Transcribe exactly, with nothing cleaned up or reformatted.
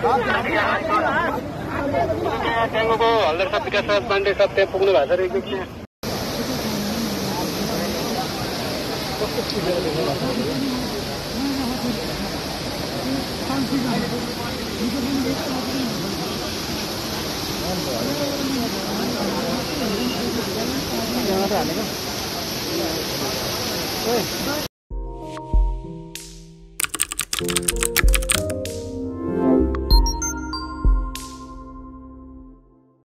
त्यहाँको हल्दर सब विकास पाण्डे सब त्यहाँ पुग्नु भएको छ रहेछ त्यहाँ Oi.